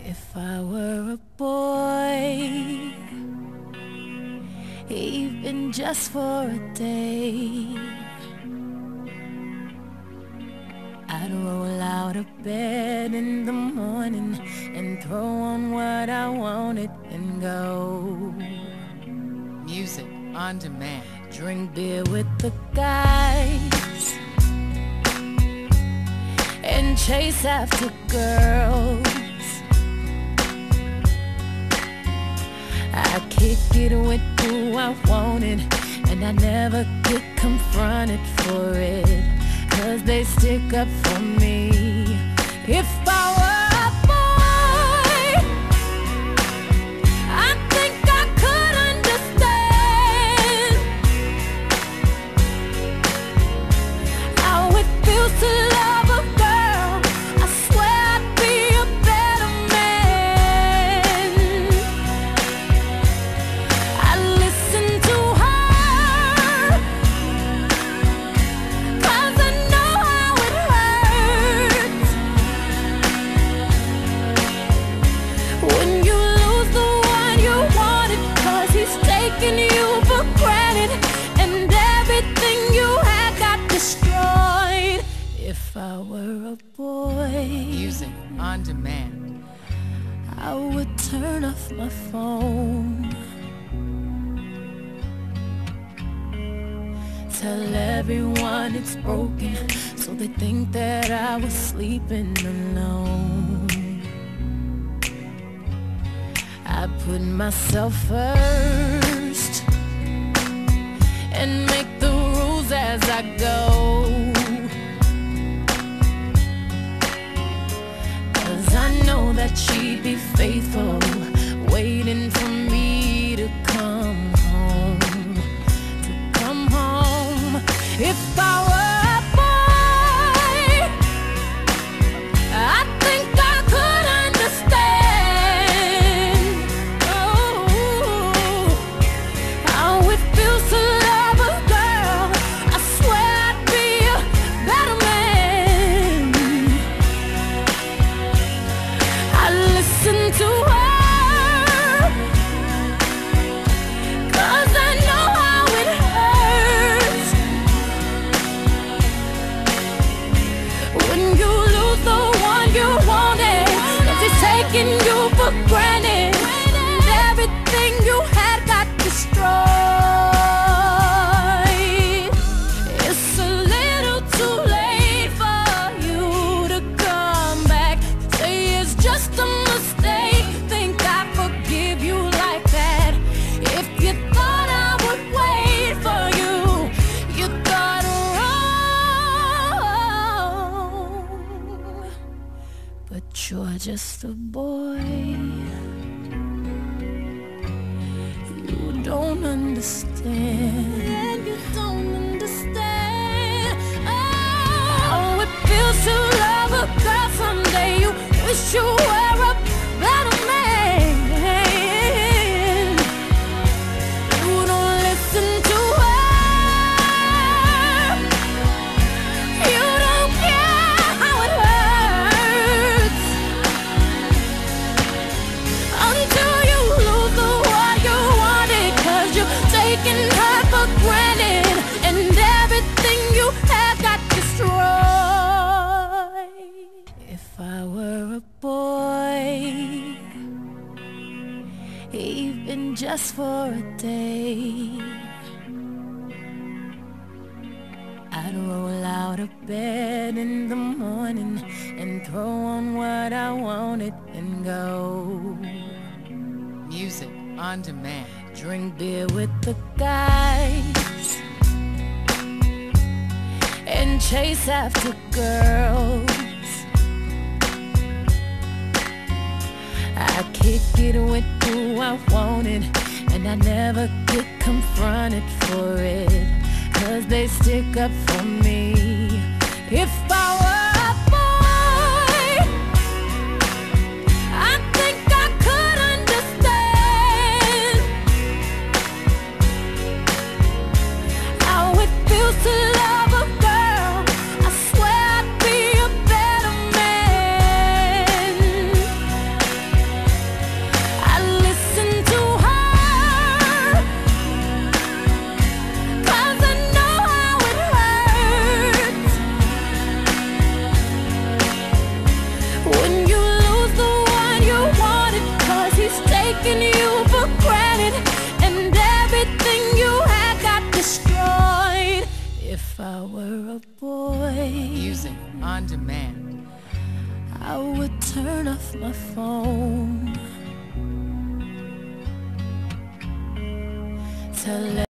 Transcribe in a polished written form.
If I were a boy, even just for a day, I'd roll out of bed in the morning and throw on what I wanted and go. Music on demand. Drink beer with the guys and chase after girls. I kick it with who I wanted, and I never get confronted for it, 'cause they stick up for me. If I were a boy, I think I could understand how it feels to love a girl. I swear I'd be a better man. I listen to her, 'cause I know how it hurts when you lose the one you wanted, 'cause he's taking you for granted and everything you had got destroyed. If I were a boy, Music on demand. I would turn off my phone, tell everyone it's broken, so they think that I was sleeping alone. I put myself first and make the rules as I go, 'cause I know that she'd be faithful, waiting for me to come home, to come home. If I were a boy, I think I could understand how it feels to love a girl. I swear I'd be a better man. I listen to her, 'cause I know how it hurts when you lose the one you wanted, 'cause he's taking you for granted and everything you had got destroyed. It's a little too late for you to come back. Say it's just a mistake, think I forgive you like that. If you thought I would wait for you, you thought wrong. But you're just a boy, you don't understand. You don't understand. Oh, it feels to love a girl someday. You wish you were a better man. You don't listen to her. You don't care how it hurts until you lose the one you wanted, 'cause you're taking her for granted and everything you had got destroyed. If I were a boy, even just for a day, I'd roll out of bed in the morning and throw on what I wanted and go. Music on demand. Drink beer with the guys and chase after girls. I kick it with who I wanted, and I never get confronted for it, 'cause they stick up for me. If I were a boy, I think I could understand how it feels to love a girl. I swear I'd be a better man. I were a boy, Music on demand. I would turn off my phone to let